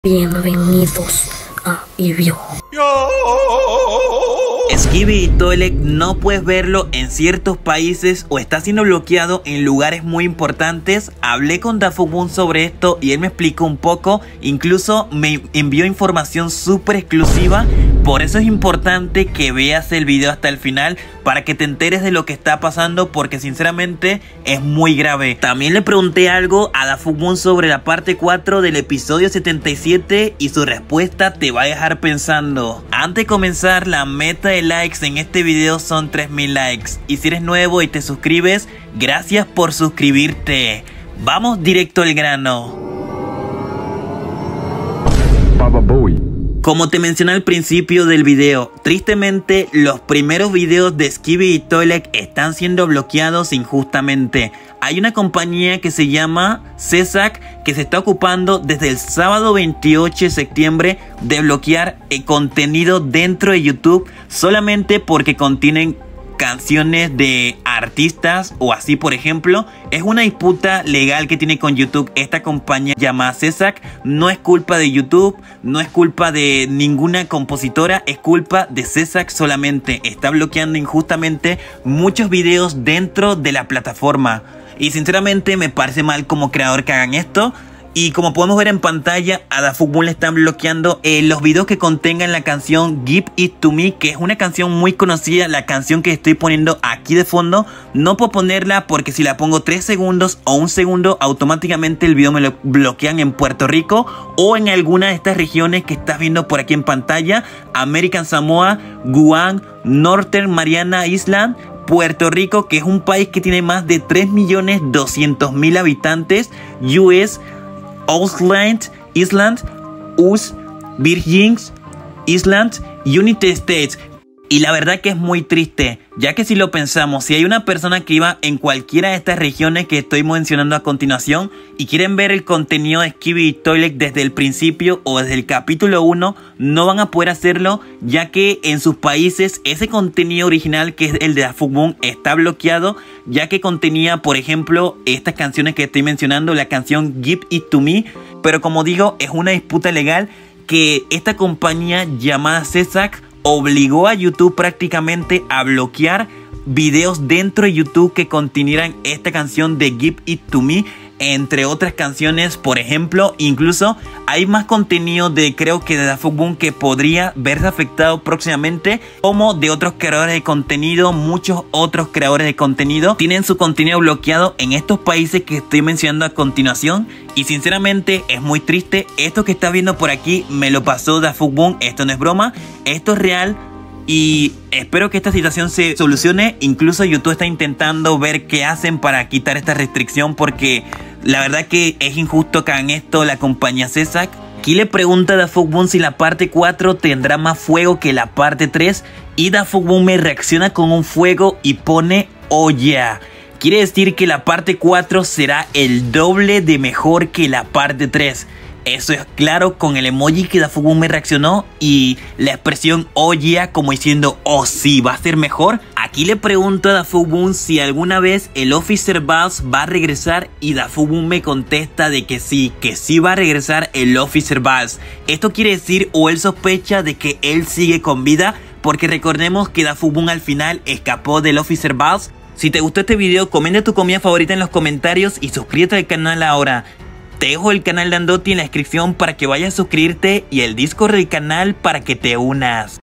Bienvenidos a Ibio. Skibidi Toilet no puedes verlo en ciertos países o está siendo bloqueado en lugares muy importantes. Hablé con DaFuqMoon sobre esto y él me explicó un poco, incluso me envió información súper exclusiva. Por eso es importante que veas el video hasta el final para que te enteres de lo que está pasando, porque sinceramente es muy grave. También le pregunté algo a DaFuqMoon sobre la parte 4 del episodio 77 y su respuesta te va a dejar pensando. Antes de comenzar, la meta de likes en este video son 3000 likes. Y si eres nuevo y te suscribes, gracias por suscribirte. Vamos directo al grano. Baba Boy. Como te mencioné al principio del video, tristemente los primeros videos de Skibidi Toilet están siendo bloqueados injustamente. Hay una compañía que se llama Cesac que se está ocupando desde el sábado 28 de septiembre de bloquear el contenido dentro de YouTube solamente porque contienen canciones de artistas o así. Por ejemplo, es una disputa legal que tiene con YouTube esta compañía llamada Cesac. No es culpa de YouTube, no es culpa de ninguna compositora, es culpa de Cesac solamente. Está bloqueando injustamente muchos videos dentro de la plataforma y sinceramente me parece mal como creador que hagan esto. Y como podemos ver en pantalla, a DaFuqMoon le están bloqueando los videos que contengan la canción Give It To Me, que es una canción muy conocida, la canción que estoy poniendo aquí de fondo. No puedo ponerla porque si la pongo 3 segundos o 1 segundo, automáticamente el video me lo bloquean en Puerto Rico o en alguna de estas regiones que estás viendo por aquí en pantalla: American Samoa, Guam, Northern Mariana Island, Puerto Rico, que es un país que tiene más de 3.200.000 habitantes, US, Ausland, Island, US, Virgin Island, United States. Y la verdad que es muy triste, ya que si lo pensamos, si hay una persona que iba en cualquiera de estas regiones que estoy mencionando a continuación y quieren ver el contenido de Skibidi Toilet desde el principio o desde el capítulo 1, no van a poder hacerlo, ya que en sus países ese contenido original, que es el de DaFuqMoon, está bloqueado, ya que contenía, por ejemplo, estas canciones que estoy mencionando, la canción Give It To Me. Pero como digo, es una disputa legal que esta compañía llamada Cesac obligó a YouTube prácticamente a bloquear videos dentro de YouTube que contenieran esta canción de Give It To Me, entre otras canciones. Por ejemplo, incluso hay más contenido de, creo que de DaFuqMoon, que podría verse afectado próximamente, como de otros creadores de contenido. Muchos otros creadores de contenido tienen su contenido bloqueado en estos países que estoy mencionando a continuación. Y sinceramente es muy triste. Esto que estás viendo por aquí me lo pasó DaFuqMoon. Esto no es broma, esto es real. Y espero que esta situación se solucione. Incluso YouTube está intentando ver qué hacen para quitar esta restricción, porque la verdad que es injusto que hagan esto la compañía Cesac. Aquí le pregunta a DaFuqMoon si la parte 4 tendrá más fuego que la parte 3. Y DaFuqMoon me reacciona con un fuego y pone "oh yeah". Quiere decir que la parte 4 será el doble de mejor que la parte 3. Eso es claro con el emoji que DaFuqMoon me reaccionó y la expresión "oh yeah", como diciendo "oh sí, va a ser mejor". Aquí le pregunto a DaFuqMoon si alguna vez el Officer Balls va a regresar y DaFuqMoon me contesta de que sí va a regresar el Officer Balls. Esto quiere decir, o él sospecha de que él sigue con vida, porque recordemos que DaFuqMoon al final escapó del Officer Balls. Si te gustó este video, comenta tu comida favorita en los comentarios y suscríbete al canal ahora. Te dejo el canal de Andoti en la descripción para que vayas a suscribirte y el Discord del canal para que te unas.